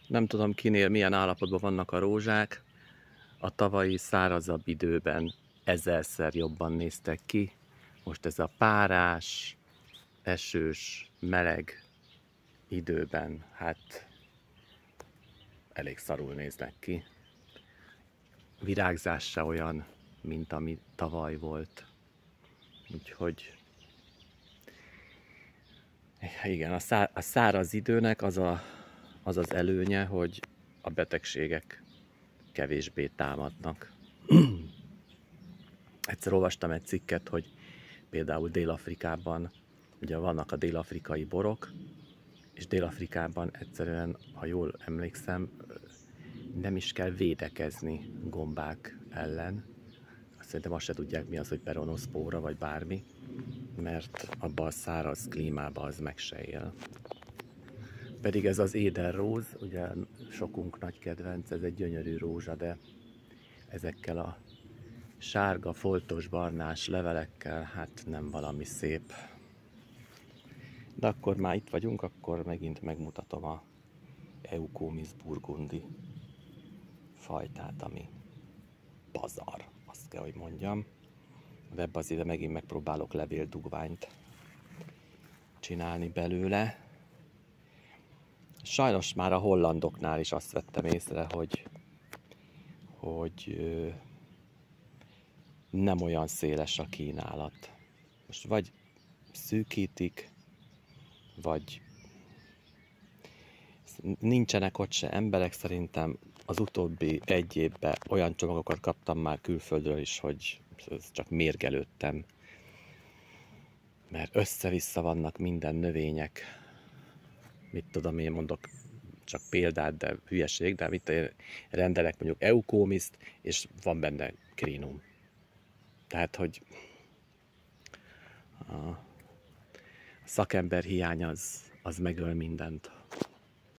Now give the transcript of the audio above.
Nem tudom kinél milyen állapotban vannak a rózsák. A tavalyi szárazabb időben ezerszer jobban néztek ki. Most ez a párás, esős, meleg időben hát elég szarul néznek ki. Virágzás se olyan, mint ami tavaly volt. Úgyhogy igen, a száraz időnek az az előnye, hogy a betegségek kevésbé támadnak. Egyszer olvastam egy cikket, hogy például Dél-Afrikában, ugye vannak a dél-afrikai borok, és Dél-Afrikában egyszerűen, ha jól emlékszem, nem is kell védekezni gombák ellen. Szerintem azt se tudják, mi az, hogy peronoszpóra vagy bármi, mert abban a száraz klímában az meg se él. Pedig ez az édelróz, ugye sokunk nagy kedvenc, ez egy gyönyörű rózsa, de ezekkel a sárga, foltos, barnás levelekkel, hát nem valami szép. De akkor már itt vagyunk, akkor megint megmutatom a Eucomis burgundi fajtát, ami pazar, azt kell, hogy mondjam. De ebben az ide megint megpróbálok levéldugványt csinálni belőle. Sajnos már a hollandoknál is azt vettem észre, hogy nem olyan széles a kínálat. Most vagy szűkítik, vagy nincsenek ott se emberek. Szerintem az utóbbi egy évben olyan csomagokat kaptam már külföldről is, hogy csak mérgelődtem. Mert össze-vissza vannak minden növények. Mit tudom, én mondok csak példát, de hülyeség, de mit én rendelek mondjuk Eucomiszt, és van benne Crinum. Tehát, hogy a szakember hiány az megöl mindent.